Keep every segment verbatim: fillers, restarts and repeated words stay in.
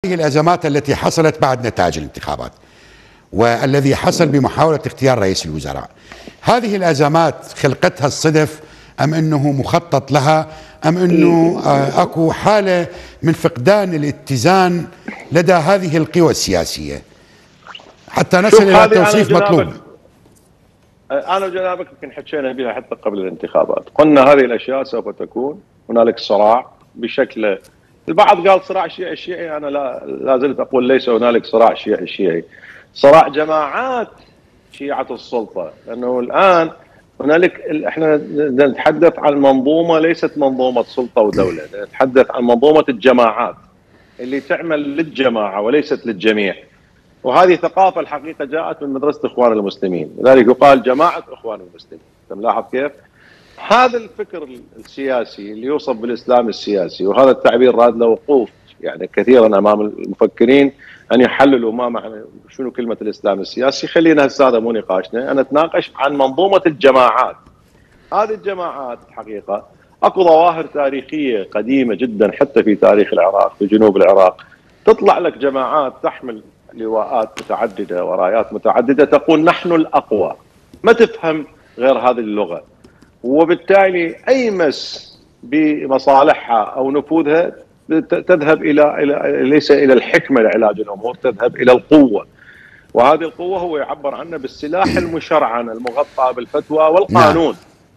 هذه الأزمات التي حصلت بعد نتائج الانتخابات والذي حصل بمحاولة اختيار رئيس الوزراء، هذه الأزمات خلقتها الصدف أم أنه مخطط لها أم أنه أكو حالة من فقدان الاتزان لدى هذه القوى السياسية حتى نصل إلى توصيف مطلوب؟ أنا وجنابك يمكن حكينا بها حتى قبل الانتخابات، قلنا هذه الأشياء سوف تكون هنالك صراع بشكل، البعض قال صراع شيعي شيعي، أنا لا لا زلت أقول ليس هنالك صراع شيعي شيعي، صراع جماعات شيعة السلطة، لأنه الآن هنالك احنا نتحدث عن منظومة ليست منظومة سلطة ودولة، نتحدث عن منظومة الجماعات اللي تعمل للجماعة وليست للجميع. وهذه ثقافة الحقيقة جاءت من مدرسة إخوان المسلمين، لذلك يقال جماعة إخوان المسلمين. تلاحظ كيف؟ هذا الفكر السياسي اللي يوصف بالإسلام السياسي، وهذا التعبير راد له وقوف يعني كثيرا أمام المفكرين أن يحللوا ما معنى شنو كلمة الإسلام السياسي. خلينا هسه هذا مو نقاشنا، أنا أتناقش عن منظومة الجماعات. هذه الجماعات الحقيقة أكو ظواهر تاريخية قديمة جدا حتى في تاريخ العراق، في جنوب العراق تطلع لك جماعات تحمل لواءات متعددة ورايات متعددة تقول نحن الأقوى، ما تفهم غير هذه اللغة، وبالتالي أي مس بمصالحها أو نفوذها تذهب إلى إلى ليس إلى الحكمة لعلاج الأمور، تذهب إلى القوة. وهذه القوة هو يعبر عنها بالسلاح المشرعن المغطى بالفتوى والقانون.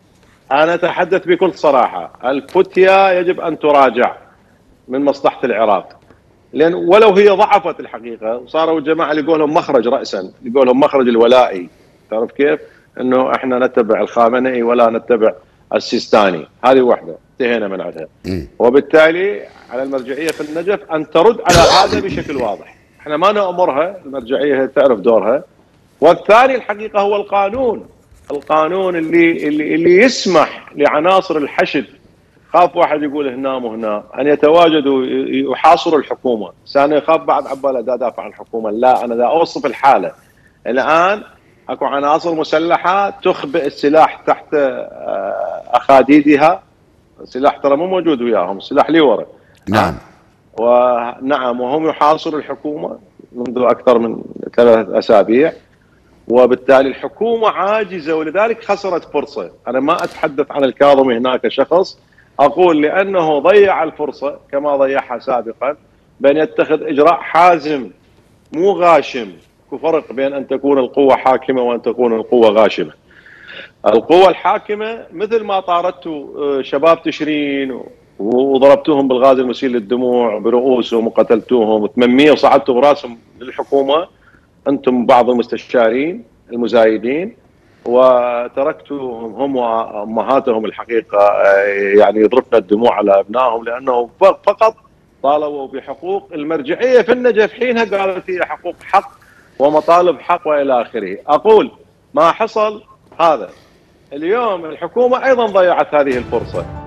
أنا أتحدث بكل صراحة، الفتيا يجب أن تراجع من مصلحة العراق، لأن ولو هي ضعفت الحقيقة وصاروا الجماعة اللي يقولهم مخرج رأسا، يقولهم مخرج الولائي، تعرف كيف؟ أنه إحنا نتبع الخامنئي ولا نتبع السيستاني، هذه واحدة انتهينا من عندها. وبالتالي على المرجعية في النجف أن ترد على هذا بشكل واضح، إحنا ما نأمرها، المرجعية تعرف دورها. والثاني الحقيقة هو القانون، القانون اللي اللي اللي يسمح لعناصر الحشد، خاف واحد يقول هنا وهنا، ان يتواجدوا يحاصروا الحكومه، انا يخاف بعد عباله دا دافع عن الحكومه، لا انا دا اوصف الحاله. الان اكو عناصر مسلحه تخبئ السلاح تحت اخاديدها، السلاح ترى مو موجود وياهم، السلاح لي ورا. نعم. ونعم، وهم يحاصروا الحكومه منذ اكثر من ثلاث اسابيع، وبالتالي الحكومه عاجزه، ولذلك خسرت فرصه. انا ما اتحدث عن الكاظمي هناك شخص، أقول لأنه ضيع الفرصة كما ضيعها سابقا بأن يتخذ إجراء حازم مو غاشم. فرق بين أن تكون القوة حاكمة وأن تكون القوة غاشمة. القوة الحاكمة مثل ما طاردتوا شباب تشرين وضربتوهم بالغاز المسيل للدموع برؤوسهم وقتلتوهم وثمانمئة وصعدتوا براسهم للحكومة أنتم بعض المستشارين المزايدين، وتركتهم هم وامهاتهم الحقيقه يعني يضربن الدموع على ابنائهم، لانه فقط طالبوا بحقوق. المرجعيه في النجف حينها قالت هي حقوق حق ومطالب حق والى اخره. اقول ما حصل هذا اليوم، الحكومه ايضا ضيعت هذه الفرصه.